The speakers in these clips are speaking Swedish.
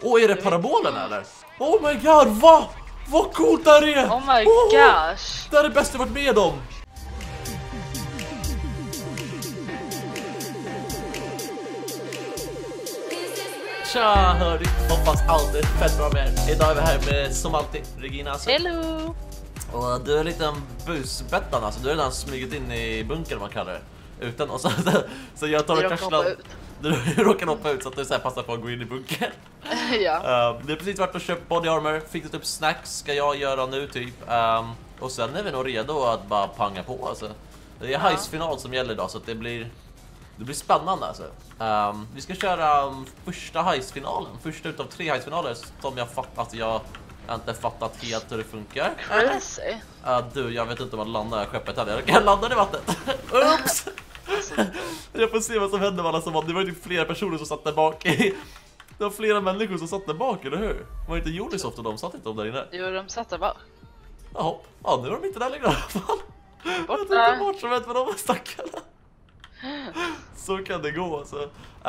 Åh, är det parabolen eller? Oh my god, vad coolt det här är! Oh my gosh! Det är det bästa jag varit med om! Tja hörni, hoppas allt är fett bra med er. Idag är vi här med som alltid Regina alltså. Hello! Och du är en liten busbettan alltså, du har redan smugit in i bunkern man kallar det. Utan och så jag tar och kraschar. Du råkar hoppa ut så att du så här passar på att gå in i bunkern. Ja. Det är precis varit och köpt body armor, fixat upp snacks ska jag göra nu typ. Och sen är vi nog redo att bara panga på alltså. Det är heistfinal som gäller idag så att det blir spännande alltså. Vi ska köra första heistfinalen, första utav 3 heistfinaler som jag inte fattat helt hur det funkar. Crazy. Du, jag vet inte om man landar skeppet här. Jag landar i vattnet. Oops! Jag får se vad som händer med alla som var. Det var ju flera personer som satt där bak. Det var flera människor som satt där bak, eller hur? Var det inte Ubisoft och de satt inte där inne? Jo, de satt där bak. Jaha, ja nu är de inte där längre i alla fall. Jag tänkte bort som ett med de stackarna. Så kan det gå alltså.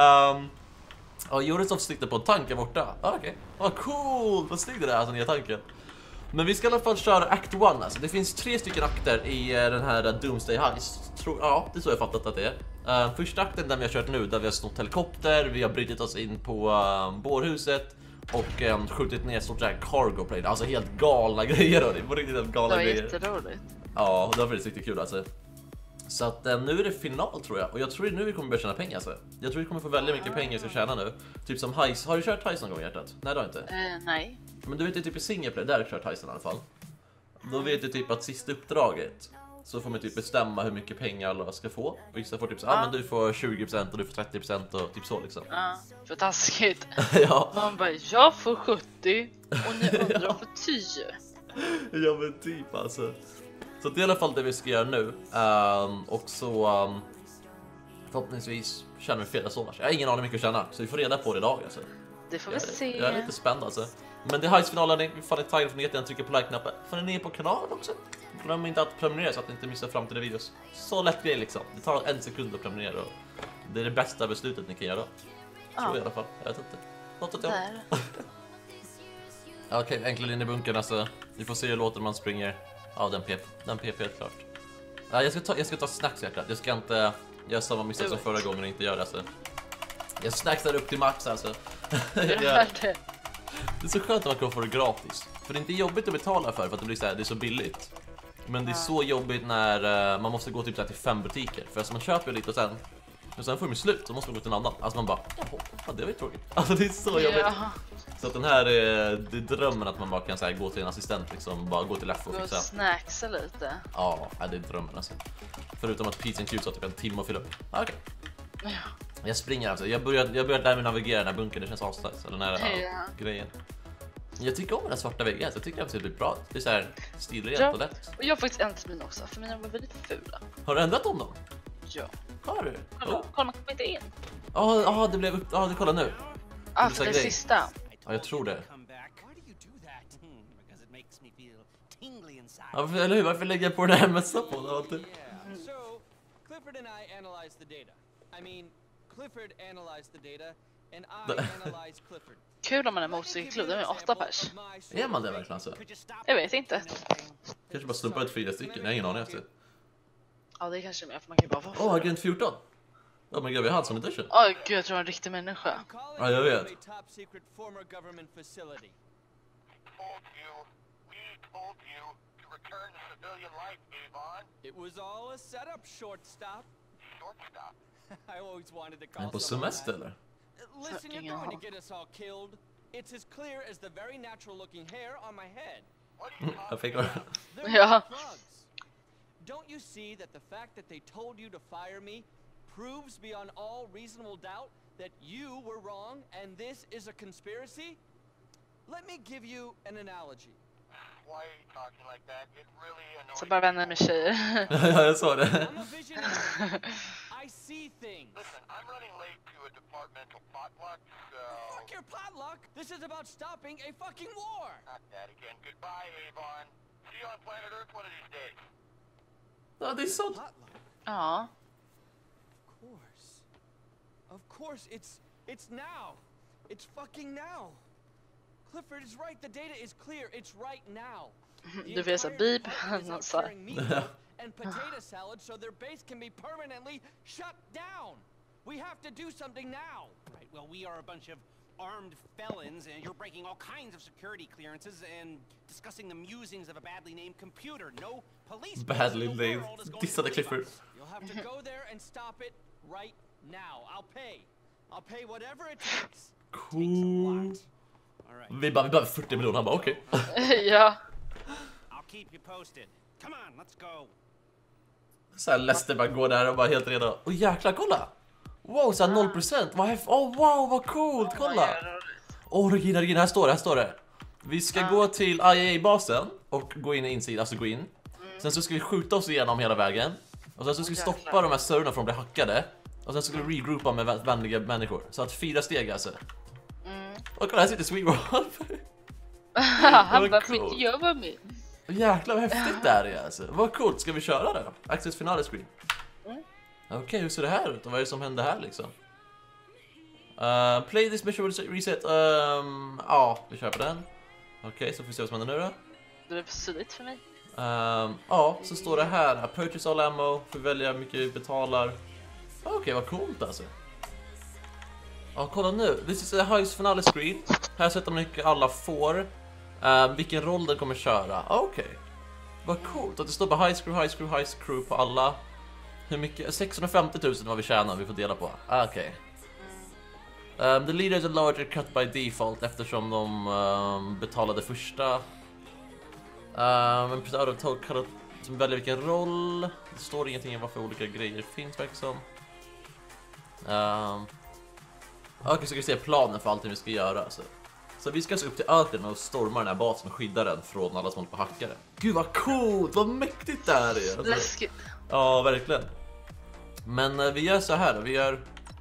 Ja, Ubisoft stickte på en tank där borta. Okej, vad cool. Vad snyggt det där, alltså nya tanken. Men vi ska i alla fall köra Act 1 alltså. Det finns 3 stycken akter i den här Doomsday Heist. Ja, det är så jag fattat att det är. Första akten den vi har kört nu, där vi har snott helikopter, vi har brutit oss in på bårhuset och skjutit ner stort där cargo plane. Alltså helt galna grejer. Det var riktigt helt galna grejer. Det var jätteroligt. Ja, det var väldigt riktigt kul alltså. Så att nu är det final tror jag. Och jag tror det är nu vi kommer börja tjäna pengar alltså. Jag tror vi kommer få väldigt mycket pengar vi ska tjäna nu. Typ som heist. Har du kört heist någon gång, hjärtat? Nej, det har inte. Nej. Men du vet ju typ i singleplay, där har jag kört heisten i alla fall. Då vet du typ att sista uppdraget så får man typ bestämma hur mycket pengar alla ska få. Och vissa får typ så, men du får 20% och du får 30% och typ så liksom. Ja, för taskigt. Ja. Man bara, jag får 70 och ni andra får 10. Ja men typ alltså. Så det är i alla fall det vi ska göra nu. Och så förhoppningsvis känner vi flera sådana. Jag har ingen aning hur mycket att känna, så vi får reda på det idag alltså. Det får vi se. Jag är lite spänd alltså. Men det är heistfinalen, vi får taggade för nyheten, trycker på like-knappen. Får ni ner på kanalen också. Glöm inte att prenumerera så att ni inte missar framtida videos. Så lätt grej liksom. Det tar 1 sekund att prenumerera och det är det bästa beslutet ni kan göra. Tror jag i alla fall. Jag vet inte. Något att jag. Okej, enklare in i bunkern alltså. Vi får se hur låter man springer. Ja, den PP helt klart. Jag ska ta snacks hjärtat. Jag ska inte göra samma misstag som förra gången och inte göra alltså. Jag snacksar upp till max alltså. Det är så skönt att man kan få det gratis. För det är inte jobbigt att betala för att det blir så här, det är så billigt. Men det är så jobbigt när man måste gå typ så här till 5 butiker. För alltså man köper lite och sen får man slut så måste man gå till en annan. Alltså man bara, ja det var ju tråkigt. Alltså det är så jobbigt. Så att den här det är drömmen att man bara kan så här, gå till en assistent liksom, bara gå till F och fixa. Snacksa lite. Ja, det är drömmen alltså. Förutom att Pizza Q sa typ en timme att fylla upp. Okej. Jag springer alltså. Jag börjar där med navigera den här bunkern. Det känns avslags. Eller den här grejen. Jag tycker om den här svarta väggen. Jag tycker att det blir bra. Det är så här stilrent och lätt. Och jag har faktiskt ändrat mina också. För mina var väldigt fula. Har du ändrat om dem? Ja. Har du? Kolla, man kommer inte in. Ja, det blev upp. Ja, du kollar nu. Ja, för det sista. Ja, jag tror det. Ja, eller hur? Varför lägger jag på den här mössan på? Clifford and I analyzed the data. I mean, Clifford analyzed the data and I analyzed Clifford. Kul om man är motorcykelklubb, det är 8 pers. Är man det verkligen så? Jag vet inte. Kanske bara slumpa ut 4 stycken, jag har ingen aning efter. Ja, det är kanske mer för man kan bara vara Agent 14. Oh my god, vi har Hudson Edition. Gud, jag tror en riktig människa. Ja, jag vet. It was all a setup, shortstop. Shortstop? I always wanted to call på semester eller? Listen, you're going to get us all killed. It's as clear as the very natural looking hair on my head. Jag fick höra. Ja. Don't you see that the fact that they told you to fire me proves beyond all reasonable doubt that you were wrong and this is a conspiracy? Let me give you an analogy. Why are you talking like that? It really annoys me. Så bara vänner med tjejer. Ja, jag sa det. I'm a visionary. I see things. Listen, I'm running late to a departmental potluck, so... Fuck your potluck! This is about stopping a fucking war! Not that again. Goodbye, Avon. See you on planet Earth one of these days. Ja, det är så. Ja. Of course, it's now. It's fucking now. Clifford is right. The data is clear. It's right now. Du vet så bib han sa. And potato salad so their base can be permanently shut down. We have to do something now. Right, well, we are a bunch of armed felons, and you're breaking all kinds of security clearances and discussing the musings of a badly named computer. No police. Badly named. Dissade Clifford. You'll have to go there and stop it right now. I'll pay whatever it takes. Cool. Vi behöver 40 miljoner. Han bara okej. Ja. I'll keep you posted. Come on, let's go. Så här Lester bara går där och bara helt redo. Åh jäklar, kolla. Wow, så här 0%. Wow, vad coolt, kolla. Regina, här står det. Vi ska gå till IAA-basen och gå in i insidan, alltså gå in. Sen så ska vi skjuta oss igenom hela vägen. Och sen så ska vi stoppa de här serverna från att bli hackade. Och sen så ska vi regroupa med vänliga människor. Så att 4 steg alltså. Och kolla, här sitter Sweetwolf. Han bara, får inte jobba med. Jäklar vad häftigt det här är alltså. Vad coolt, ska vi köra det? Access finale screen. Okej, hur ser det här ut? Och vad är det som händer här liksom? Play this mission reset. Ja, vi kör på den. Okej, så får vi se vad som händer nu då. Det är suddigt för mig. Ja, så står det här. Purchase all ammo. Får välja hur mycket vi betalar. Okej, vad coolt alltså. Ja, kolla nu. This is a highest finale screen. Här sätter man mycket alla får. Vilken roll den kommer köra. Okej. Vad coolt. Att det står bara high screw på alla. Hur mycket? 650 000 vad vi tjänar vi får dela på. Okej. The leaders are larger cut by default eftersom de betalade första. Men out of total cut som väljer vilken roll. Det står ingenting om varför olika grejer finns verkar som. Okej, så ska vi se planen för allting vi ska göra alltså. Så vi ska alltså upp till öknen och storma den här basen och skydda den från alla som håller på hackare. Gud vad coolt, vad mäktigt det här är alltså. Läskigt. Ja, verkligen. Men vi gör så här, vi gör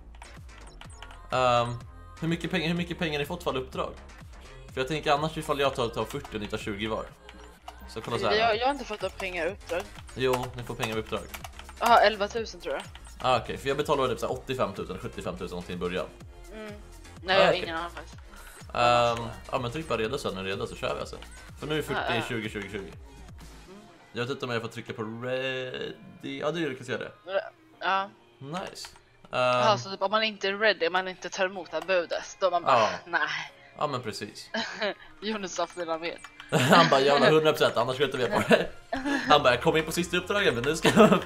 hur mycket pengar ni fått för alla uppdrag? För jag tänker annars ifall jag tar 40 och ni tar 20 var. Så kolla så här. Jag har inte fått upp pengar uppdrag. Jo, ni får pengar uppdrag. Ja, 11 000 tror jag. Okej, för jag betalar typ så här 85 000 eller 75 000 någonting i början. Nej, jag har ingen annan faktiskt. Ja, men tryck bara redo så när ni är redo så kör vi alltså. För nu är 40, 20, 20, 20. Jag vet inte om jag får trycka på ready. Ja, det är det, kan se det. Ja. Nice. Alltså typ, om man inte är ready, om man inte tar emot det här budet, då man bara, nej. Ja, men precis. Jonas sa för med. Han bara, jävla 100%, annars skulle jag inte med på det. Han bara, jag kom in på sista uppdraget, men nu ska jag få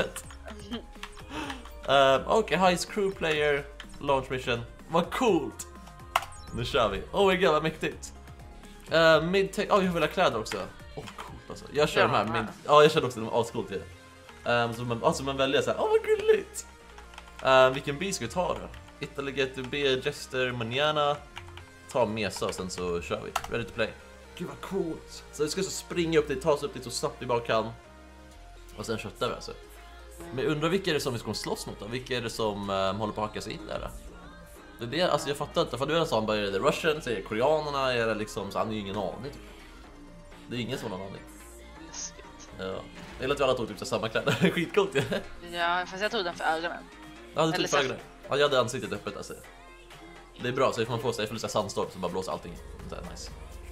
100%. Okej, high screw player, launch mission. Vad coolt. Nu kör vi. Oh my god, vad mäktigt. Mid-tech, jag vill ha kläder också. Coolt alltså. Jag kör de här, jag kör också de ascoolt till. Så man väljer så här, vad gulligt. Vilken bil ska vi ta då? Italy get to be a jester manana. Ta Mesa och sen så kör vi. Ready to play. Gud vad coolt. Så vi ska så springa upp dit, ta oss upp dit så snabbt vi bara kan. Och sen köttar vi alltså. Men jag undrar vilka är det som vi ska slåss mot då? Vilka är det som håller på att hacka sig in där? Det är det, alltså jag fattar inte. För du är så han bara, är det Russians, är det koreanerna, är det liksom, så han har ju ingen aning typ. Det är ingen sån aning. Ja. Jag gillar att vi alla tog typ så samma kläder. Skitcoolt ja. Ja, fast jag tog den för ögonen. Ja, du tog för ögonen. Ja, jag hade ansiktet öppet alltså. Det är bra, så ifall man får sig för sandstorm så bara blåser allting. Det är nice.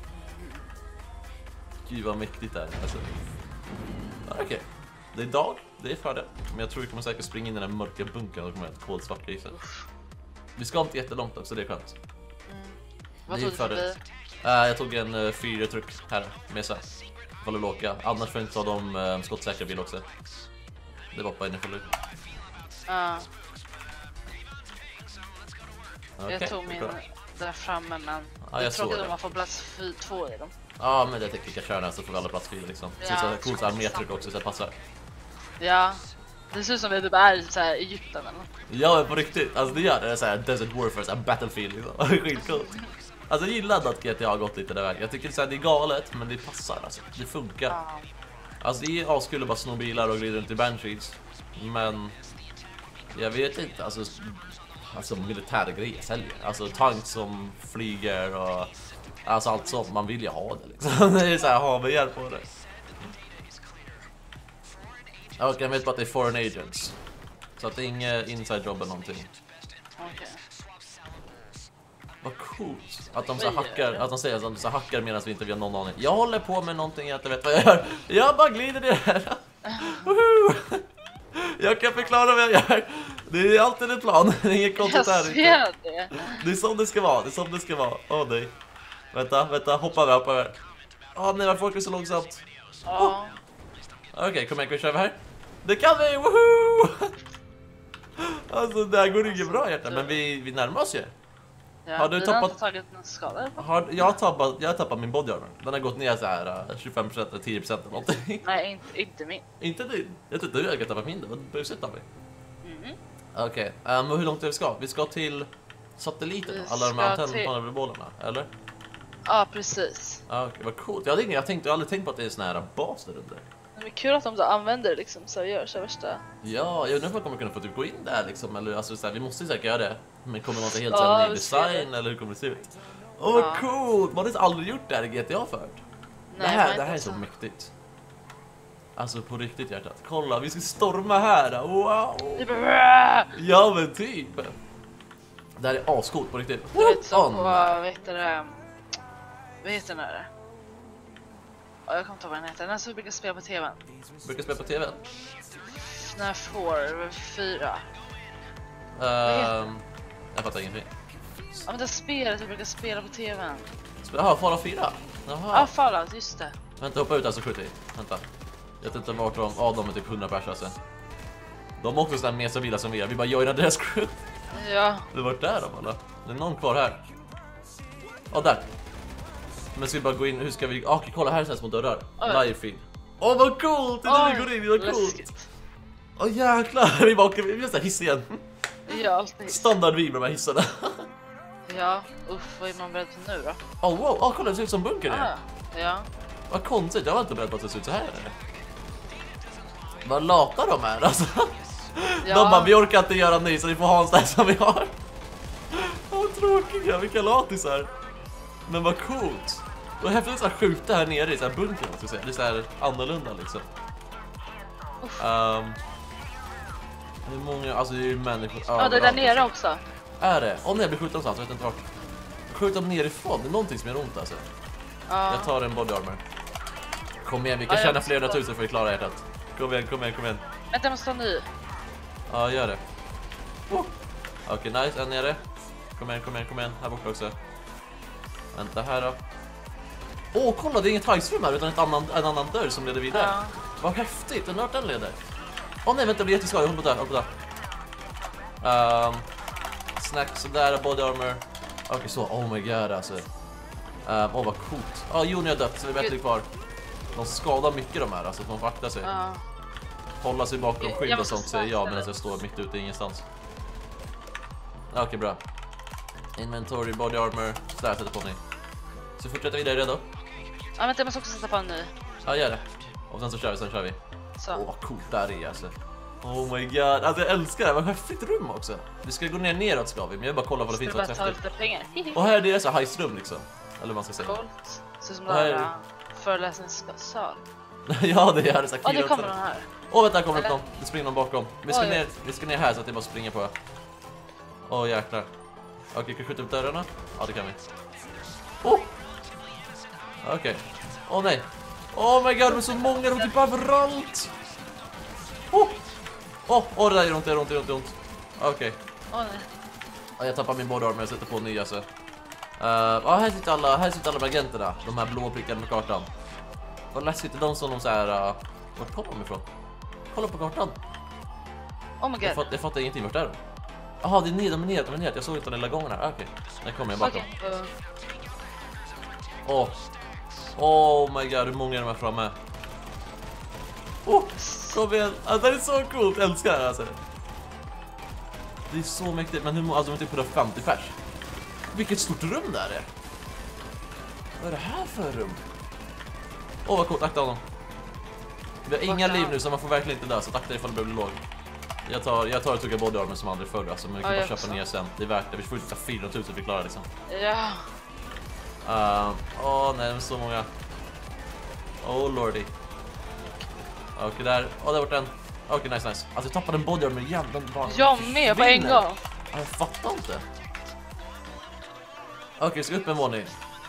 Gud vad mäktigt det är alltså. Okej. Det är dag, det är för det. Men jag tror vi kommer säkert springa in i den här mörka bunkern och kommer ett kolsvart grej. Vi ska inte jättelångt också, det är skönt. Vad tog du för bil? Jag tog en 4-truck här med sig. För att åka. Annars får jag inte ta de skottsäkra bil också. Det var bara inne för lugg. Jag tog min där framme, men det är tråkigt om man får plats 2 i dem. Ja, men det tänker jag köra så får vi alla plats 4 liksom. Det ser ut som coolt armétruck också så det passar. Ja, det ser ut som det typ är så här Egypten eller något. Ja, på riktigt. Alltså det gör det, så här Desert Warfare, så här Battlefield liksom. Skitcoolt. Alltså jag gillade att GTA har gått lite där vägen. Jag tycker så här, det är galet, men det passar alltså. Det funkar. Alltså det är skulle bara sno bilar och glida runt i Banshees. Men jag vet inte, alltså militärgrejer säljer. Alltså tanks som flyger och alltså allt sånt, man vill ju ha det liksom. Det är så här, ha med hjälp på det. Och jag vet bara att det är foreign agents. Så att det är inget inside job eller någonting. Okej. Vad coolt att de så hackar, att de säger att de så hackar medan vi inte har någon aning. Jag håller på med någonting jag inte vet vad jag gör. Jag bara glider ner här. Jag kan förklara vad jag gör. Det är alltid en plan. Det är inget konstigt här. Det är som det ska vara. Det är som det ska vara. Åh nej. Vänta. Hoppa över. Nej, varför åker så långsamt? Okej, kom igen, kan vi köra här? Det kan vi! Woohoo! Alltså, det här går inte bra, hjärta. Men vi närmar oss ju. Ja, har du tappat tagit en skada? Jag har tappat min body armor. Den har gått ner så här 25% eller 10% eller någonting. Nej, inte min. Inte du? Jag tror inte du har tappat min då. Busigt av mig. Okej, hur långt är vi ska? Vi ska till satelliten. Alla de här antennbollarna, eller? Ja, precis. Okej, vad coolt. Jag har aldrig tänkt på att det är sån här bas där under. Det är kul att de använder det liksom, så gör så värsta. Ja, jag undrar om man kommer kunna få typ gå in där liksom, eller alltså så här, vi måste säkert göra det. Men kommer man ta helt så här ny design eller hur kommer det se ut? Vad coolt! Man har aldrig gjort det här i GTA förut. Det här är så mäktigt. Alltså på riktigt, hjärtat. Kolla, vi ska storma här. Wow! Ja, men typ. Det här är ascoolt på riktigt. Du vet så på, vad heter den här? Jag kommer inte ihåg vad den heter. Den som brukar spela på tvn. Brukar spela på tvn? Den här 4. Jag fattar ingenting. Ja, men det spelet du brukar spela på tvn. Jaha, Fallout 4? Jaha. Ja, Fallout, just det. Vänta, hoppa ut alltså, skjut i. Vänta. Jag vet inte vart de... de är typ 100 personer alltså. De är också sådär mer civila som vi är. Vi bara joinar deras crew. Ja. Det var där de, eller? Det är någon kvar här. Där. Men ska vi bara gå in, hur ska vi... Okej, kolla här är så små dörrar. Live feed. Vad coolt! Det är där vi går in, vad coolt! Jäklar, vi bara åker, vi gör såhär hiss igen. Ja, alltid. Standard vi med de här hissarna. Ja, vad är man beredd på nu då? Wow, kolla det ser ut som bunker det. Ja. Vad konstigt, jag var inte beredd på att det ser ut så här. Vad lata de är alltså. Ja. De bara, vi orkar inte göra ny så ni får ha en sån här som vi har. Vad tråkiga, vilka latisar. Men vad coolt. Och häftigt att skjuta här nere i så här bunkern, ska säga. Det är så här annorlunda liksom. Hur många, alltså det är ju människor. Ja, det är där nere också. Är det? Om jag blir skjuten någonstans, jag vet inte vart. Skjuta nerifrån, det är någonting som gör ont alltså. Jag tar en body armor. Kom igen, vi kan tjäna flera tusen för att klara hjärtat. Kom igen. Vänta, jag måste ta en ny. Ja, gör det. Okej, nice, en nere. Kom igen, här borta också. Vänta här då. Kolla, det är inget heistrum här utan en annan dörr som leder vidare. Vad häftigt, den den leder. Nej, vänta, det blir jätteskadligt, håll på där. Snacks, sådär, body armor. Okej, så, oh my god alltså. Vad coolt. Joni har dött, så vi är bättre kvar. De skadar mycket de här, alltså att man får akta sig. Hålla sig bakom skydd och sånt, säger jag, medan jag står mitt ute i ingenstans. Okej, bra. Inventory, body armor, sådär, sätter på ny. Så fortsätter vi där redo. Ja, vänta, jag måste också sätta på en ny. Ja, gör det. Och sen kör vi. Så. Vad coolt där är alltså. Oh my god, alltså jag älskar det, vad häftigt rum också. Vi ska gå neråt ska vi, men jag bara kolla vad det finns något häftigt. Och här är det så heistrum liksom. Eller vad man ska säga. Coolt. Så som det här föreläsningssal. Ja, det är det så här. Det kommer någon här. Vänta, kommer det någon. Det springer någon bakom. Vi ska ner här så att det bara springer på. Jäklar. Okej, kan vi skjuta upp dörrarna? Ja, det kan vi. Okej. Nej. Oh my god, det är så många runt typ överallt. Det där gör ont. Okej. Nej. Jag tappar min body armor, jag sätter på en ny alltså. Här sitter alla agenterna. De här blå prickarna på kartan. Vad läskigt, de som de så här. Vart kommer de ifrån? Kolla på kartan. Oh my god. Jag fattar ingenting, vart är de? Jaha, de är ner. Jag såg inte den lilla gången här. Okej, där kommer jag bakom. Oh my god, hur många är de här framme? Kom igen. Det är så coolt, älskar det här alltså. Det är så mäktigt, men hur, alltså de är typ 150 pers. Vilket stort rum där är. Vad är det här för rum? Vad coolt, akta honom. Vi har inga liv nu så man får verkligen inte dö, så akta ifall det blir låg. Jag tar och tuggar body armor som aldrig förr, alltså, men vi kan bara köpa ner sen. Det är värt det, vi får ut 400 000 för att klara liksom. Ja. Nej, det är så många. Lordy. Okej, där. Där vart den. Okej, nice. Alltså, jag tappade en body armor igen. Jag med på en gång. Jag fattar inte. Okej, vi ska upp en våning.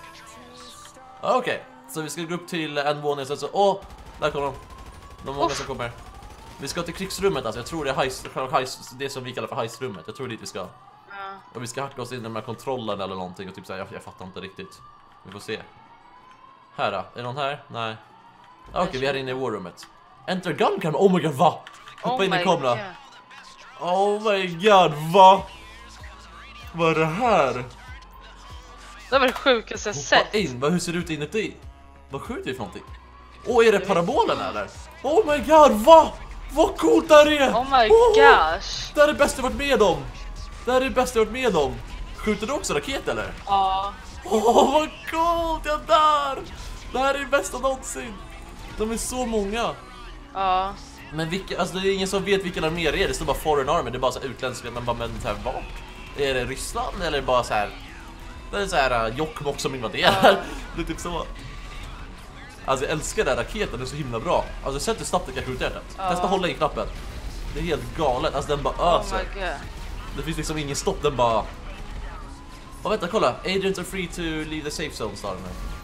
Okej, så vi ska gå upp till en våning. Så, där kommer de många som kommer. Vi ska till krigsrummet, alltså. Jag tror det är det som vi kallar för heist-rummet. Jag tror det är dit vi ska. Ja. Och vi ska hacka oss in i de här kontrollerna eller någonting. Och typ såhär, jag fattar inte riktigt. Vi får se. Här då, är det någon här? Nej. Okej, vi är inne i warrummet. Enter gun camera, oh my god, va? Hoppa in i kameran. Oh my god, va? Vad är det här? Det var det sjukaste jag Hoppa sett. in, hur ser det ut inuti? Vad skjuter vi för någonting? Är det parabolen eller? Oh my god, va? Vad coolt det här är! Oh my gosh. Det här är det bästa jag varit med om. Det här är det bästa jag varit med om. Skjuter du också raket eller? Ja. Vad coolt, jag dör! Det här är det bästa någonsin. De är så många. Ja. Men vilka, alltså det är ingen som vet vilken armé det är. Det står bara Foreign Army, det är bara så här utländska. Men bara, så här, vart? Är det Ryssland eller bara så här? Det är så här Jokkmokk som invaderar. Det är typ så. Alltså jag älskar den här raketen, det är så himla bra. Alltså sätt det snabbt, jag kan skjuta hjärtat. Testa hålla in knappen. Det är helt galet, alltså den bara öser. Oh my god. Det finns liksom ingen stopp, den bara... Vänta, kolla. Agents are free to leave the safe zone, sa den.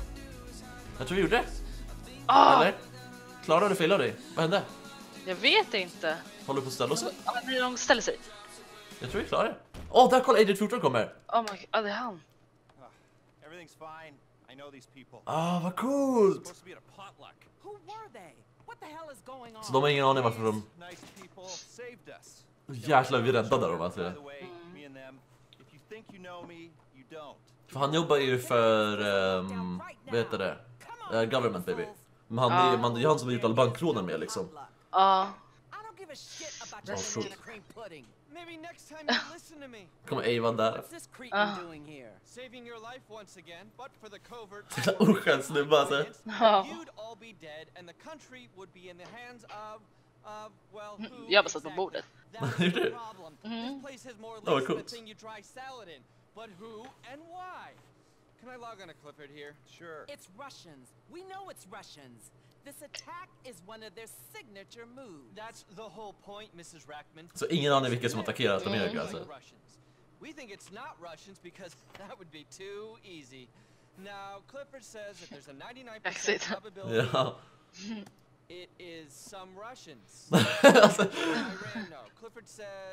Jag tror vi gjorde det. Eller? Klarade du fel av dig? Vad hände? Jag vet inte. Håller på att ställa oss? Ja, men de ställer sig. Jag tror vi klarar det. Där kolla, Agent 14 kommer. Oh my god, det är han. Everything's fine. I know these people. Vad coolt. Supposed to be at a potluck. Who were they? What the hell is going on? Så de har ingen aning varför de... Nice people saved us. Jäklar, vi räddade dem, By alltså. the way, me and them. If you think you know me, you don't. För han jobbar ju för... vad heter det? Government, baby. Men han är han som har gjort alla bankrånen med, liksom. Ja. I don't give a shit about Oh, your cool. cream pudding. Maybe next time you listen to me. Kommer Avon där. What's this cretin doing here? Saving your life once again, but for the covert. Oskön snubbe, alltså. You'd all be dead and the country would be in the hands of well, who? Jag bara satt på bordet. That's the problem. This place has more Oh, legs than cool. the thing you dry salad in. But who and why? Can I log on to Clifford here? Sure. It's Russians. We know it's Russians. This attack is one of their signature moves. That's the whole point, Mrs. Rackman. Så ingen aning vilka som attackerat Amerika, alltså. Russians. We think it's not Russians because that would be too easy. Now, Clifford says that there's a 99% probability Ja. it is some Russians. Alltså, Iran, no. Clifford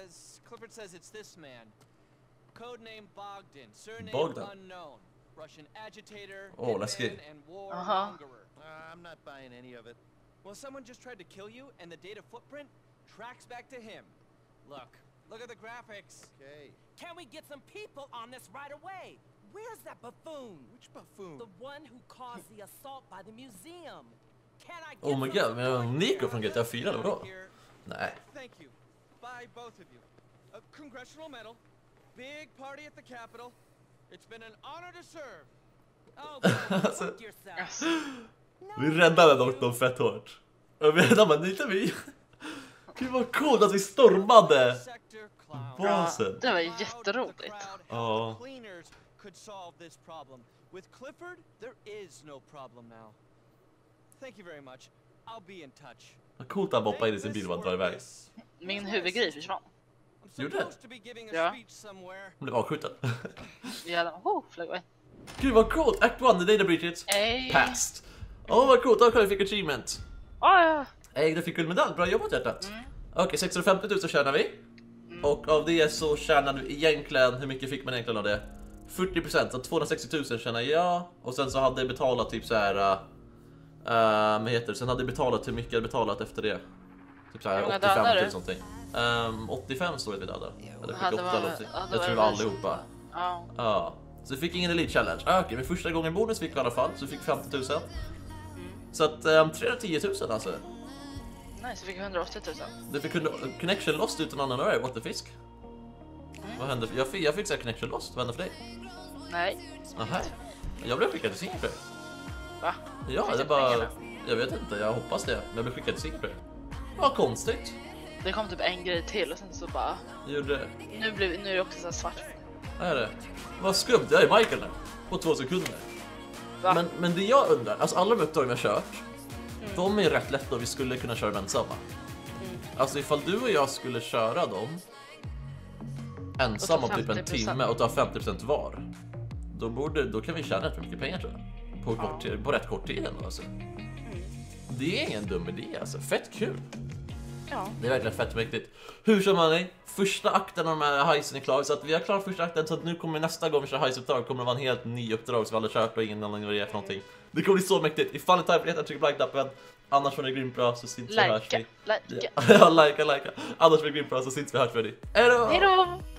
says it's this man. Codename Bogdan, surname Bogdan. unknown. Russian agitator, läskig. hitman, and warmonger. I'm not buying any of it. Well, someone just tried to kill you, and the data footprint tracks back to him. Look at the graphics. Okay. Can we get some people on this right away? Where's that buffoon? Which buffoon? The one who caused the assault by the museum. Can I get oh my god, men Nico från GTA 4, eller vadå? Here. Nej. Thank you. By both of you. A congressional medal. Big party at the Capitol. It's been an honor to serve. Oh, go fuck yourself. Vi räddade dock dem fett hårt. Och vi räddade inte vi. Gud vad coolt att vi stormade Sector clown. basen. Det var jätteroligt. Ja. Cleaners could solve this problem. With Clifford, there is no problem now. Thank you very much. I'll be in touch. Vad coolt att hoppa in i sin bil och bara dra iväg. Min huvudgrej försvann. I'm Gjorde det? supposed to be giving a Ja. speech somewhere. Hon blev avskjuten. Flög iväg. Gud vad coolt. Act 1, the data breaches. Passed. Vad coolt. Kolla, vi fick achievement. Ja. Du fick guldmedalj. Bra jobbat, hjärtat. Okej, 650 000 tjänar vi. Och av det så tjänar du egentligen, hur mycket fick man egentligen av det? 40%, så 260 000 tjänar jag. Och sen så hade jag betalat typ så här. Vad heter det? Sen hade jag betalat hur mycket jag betalat efter det. Typ så här 85 000 någonting. 85 står det vi dödade. Eller 48 eller någonting. Jag tror det var allihopa. Ja. Så vi fick ingen Elite Challenge. Okej, men första gången bonus fick vi i alla fall. Så vi fick 50 000. Så att 310 000 alltså. Nej, så fick vi 180 000. Du fick connection lost utan annan öre. What the fisk? Vad hände? Jag fick så här connection lost. Vad hände för dig? Nej. Aha. Jag blev skickad till Singapore. Va? Ja, det är bara... Jag vet inte, jag hoppas det. Men jag blev skickad till Singapore. Vad konstigt. Det kom typ en grej till och sen så bara... Gjorde det. Nu är det också så här svart. Vad är det? Vad skumt, jag är Michael nu. På 2 sekunder. Va? Men det jag undrar, alltså alla de uppdrag vi har kört, de är rätt lätta och vi skulle kunna köra dem ensamma. Alltså ifall du och jag skulle köra dem ensamma om typ en timme och ta 50% var, då kan vi tjäna rätt mycket pengar tror jag. På rätt kort tid ändå alltså. Det är ingen dum idé alltså, fett kul. Ja. Det är verkligen fett mäktigt. Hur som helst, första akten av de här heisen är klar. Så att vi har klarat första akten, så att nu kommer nästa gång vi kör heisuppdrag kommer det vara en helt ny uppdrag som vi aldrig kört och ingen annan vad det är för någonting. Det kommer bli så mäktigt. Ifall det tar för tryck på like-knappen. Annars får ni grymt bra så syns vi hörs vi. Likea. Ja, likea. Annars får ni grymt bra så syns vi hörs vi. Hejdå! Hejdå!